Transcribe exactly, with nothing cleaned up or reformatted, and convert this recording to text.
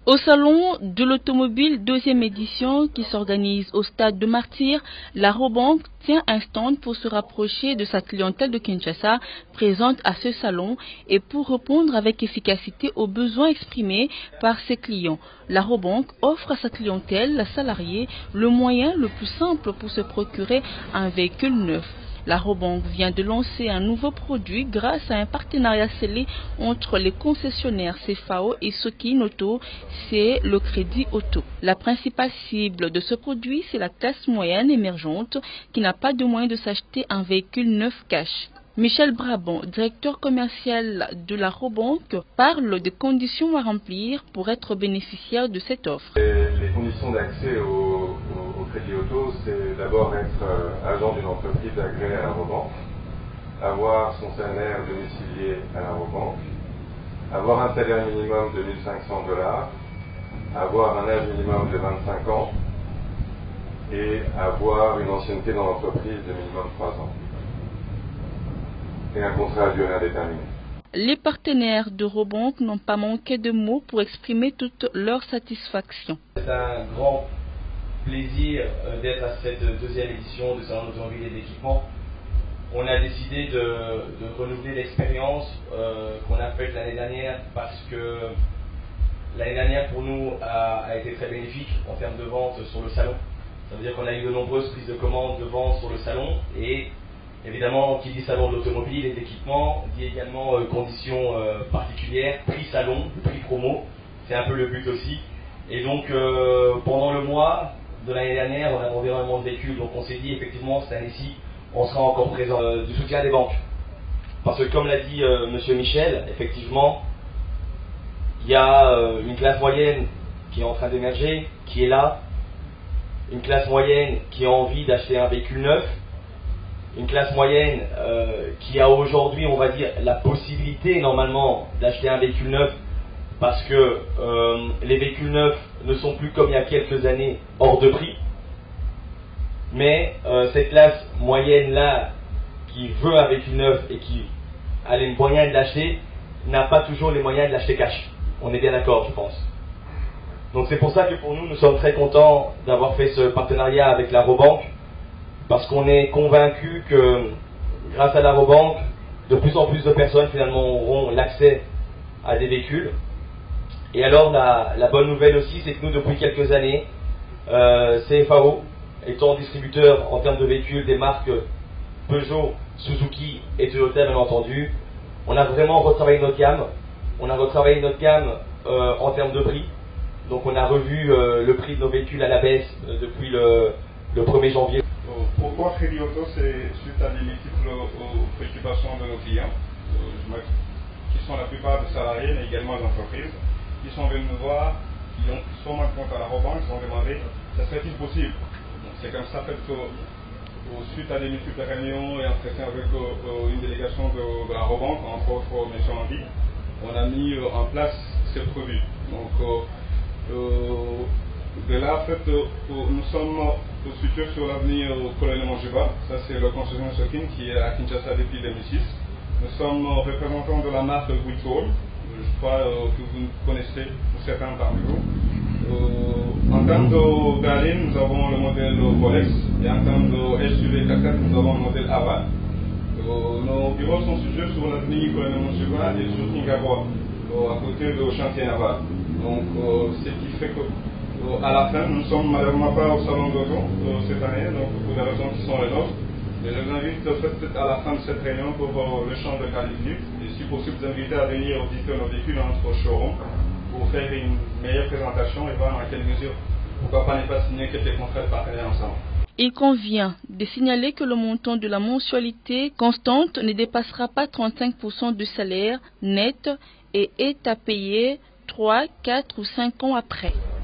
Au salon de l'automobile deuxième édition qui s'organise au stade de Martyrs, la Rabobank tient un stand pour se rapprocher de sa clientèle de Kinshasa présente à ce salon et pour répondre avec efficacité aux besoins exprimés par ses clients. La Rabobank offre à sa clientèle, la salariée, le moyen le plus simple pour se procurer un véhicule neuf. La Rabobank vient de lancer un nouveau produit grâce à un partenariat scellé entre les concessionnaires C F A O et Sokin Auto, c'est le crédit auto. La principale cible de ce produit, c'est la classe moyenne émergente qui n'a pas de moyens de s'acheter un véhicule neuf cash. Michel Brabant, directeur commercial de la Rabobank, parle des conditions à remplir pour être bénéficiaire de cette offre. Les, les conditions d'accès au, au, au crédit auto, c'est d'abord être euh, agent d'une entreprise agréée à la Rabobank, avoir son salaire domicilié à la Rabobank, avoir un salaire minimum de mille cinq cents dollars, avoir un âge minimum de vingt-cinq ans et avoir une ancienneté dans l'entreprise de minimum trois ans. Et un contrat à durée indéterminée. Les partenaires de Rabobank n'ont pas manqué de mots pour exprimer toute leur satisfaction. C'est un grand plaisir d'être à cette deuxième édition de Salon d'automobile et d'équipement. On a décidé de, de renouveler l'expérience euh, qu'on a faite l'année dernière parce que l'année dernière pour nous a, a été très bénéfique en termes de vente sur le salon. Ça veut dire qu'on a eu de nombreuses prises de commandes de vente sur le salon et évidemment, qui dit salon de l'automobile et d'équipement, dit également euh, conditions euh, particulières, prix salon, prix promo, c'est un peu le but aussi. Et donc, euh, pendant le mois de l'année dernière, on a vendu énormément de véhicules, donc on s'est dit, effectivement, cette année-ci, on sera encore présent. Euh, du soutien des banques. Parce que, comme l'a dit euh, Monsieur Michel, effectivement, il y a euh, une classe moyenne qui est en train d'émerger, qui est là, une classe moyenne qui a envie d'acheter un véhicule neuf, une classe moyenne euh, qui a aujourd'hui, on va dire, la possibilité normalement d'acheter un véhicule neuf parce que euh, les véhicules neufs ne sont plus comme il y a quelques années hors de prix. Mais euh, cette classe moyenne-là qui veut un véhicule neuf et qui a les moyens de l'acheter n'a pas toujours les moyens de l'acheter cash. On est bien d'accord, je pense. Donc c'est pour ça que pour nous, nous sommes très contents d'avoir fait ce partenariat avec la Rabobank. Parce qu'on est convaincu que grâce à la Rabobank, de plus en plus de personnes finalement auront l'accès à des véhicules. Et alors la, la bonne nouvelle aussi, c'est que nous depuis quelques années, euh, C F A O, étant distributeur en termes de véhicules des marques Peugeot, Suzuki et Toyota bien entendu, on a vraiment retravaillé notre gamme. On a retravaillé notre gamme euh, en termes de prix. Donc on a revu euh, le prix de nos véhicules à la baisse euh, depuis le, le premier janvier. Pourquoi Crédit Auto? C'est suite à des multiples aux préoccupations de nos clients, euh, qui sont la plupart des salariés, mais également des entreprises, qui sont venus nous voir, qui ont sûrement compte à la Rabobank, ils ont demandé, ça serait-il possible? C'est comme ça fait que, suite à des multiples réunions et entretiens avec euh, une délégation de, de la Rabobank, entre autres M. Henry, on a mis euh, en place ce produit. Donc, euh, euh, de là, en fait, euh, nous sommes situés sur l'avenue au colonel Monjiba. Ça, c'est le concessionnaire Sokin qui est à Kinshasa depuis deux mille six. Nous sommes représentants de la marque Witol. Je crois euh, que vous connaissez, certains parmi vous. Euh, en termes de berline, nous avons le modèle Rolex. Et en termes de S U V quatre quatre, nous avons le modèle Aval. Euh, nos bureaux sont situés sur l'avenue colonel Monjiba et sur Kingawa, euh, à côté du chantier naval. Donc, euh, ce qui fait que à la fin, nous ne sommes malheureusement pas au salon d'auto euh, cette année, donc pour des raisons qui sont les nôtres. Et je vous invite peut-être à la fin de cette réunion pour euh, le champ de Californie et si possible vous inviter à venir visiter nos véhicules dans notre showroom pour faire une meilleure présentation et voir dans quelle mesure, pourquoi pas ne pas signer quelques contrats de partenariat ensemble. Il convient de signaler que le montant de la mensualité constante ne dépassera pas trente-cinq pour cent du salaire net et est à payer trois, quatre ou cinq ans après.